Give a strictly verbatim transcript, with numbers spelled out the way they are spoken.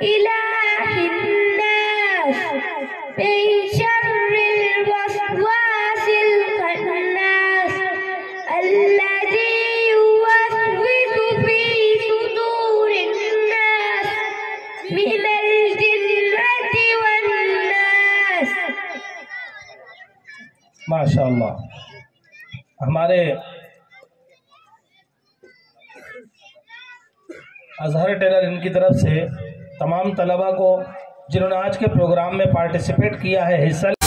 इलाहिन नास मिन शर्रिल वस्वासिल खन्नास अल्लज़ी युवस्विसु फी सुदूरिन नास मिनल जिन्नति वन नास। माशाअल्लाह। हमारे अजहर टेलर इनकी तरफ से तमाम तलबा को जिन्होंने आज के प्रोग्राम में पार्टिसिपेट किया है, हिस्सा